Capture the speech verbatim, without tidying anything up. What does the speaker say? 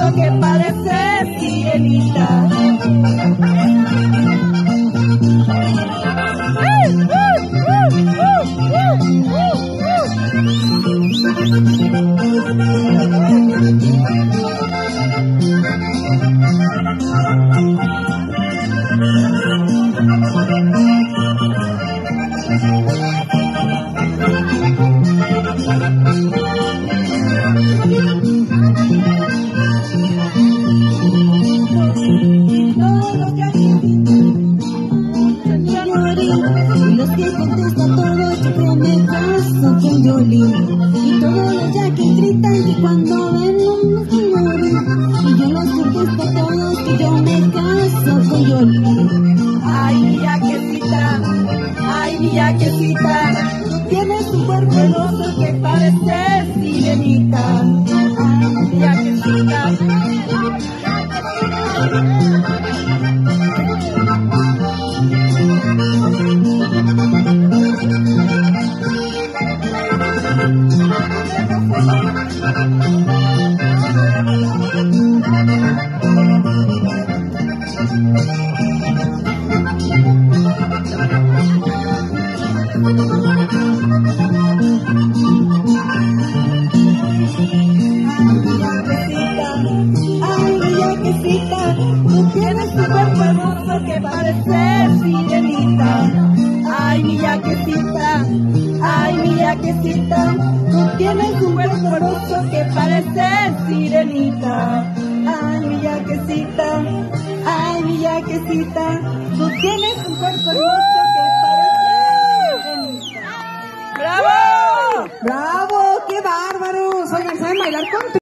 hermoso que parece sirenita. Y todos los yaquis gritan y cuando ven un señores, y yo los contesto a todos que yo me caso con Yoli. Ay, mi yaquecita, ay, mi yaquecita, tú tienes un cuerpo hermoso que parece sirenita. Ay, mi yaquecita. Tú tienes un cuerpo hermoso que parece sirenita. Ay, mi yaquecita, ay, mi yaquecita, tú tienes un cuerpo hermoso que parece sirenita. Ay, mi yaquecita, ay, mi yaquecita, tú tienes un cuerpo hermoso que parece sirenita. ¡Bravo! ¡Bravo! ¡Qué bárbaros! Oigan, ¿saben bailar con